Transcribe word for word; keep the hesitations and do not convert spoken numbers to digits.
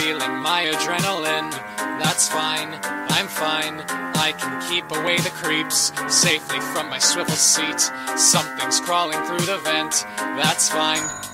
feeling my adrenaline. That's fine, I'm fine. I can keep away the creeps safely from my swivel seat. Something's crawling through the vent. That's fine.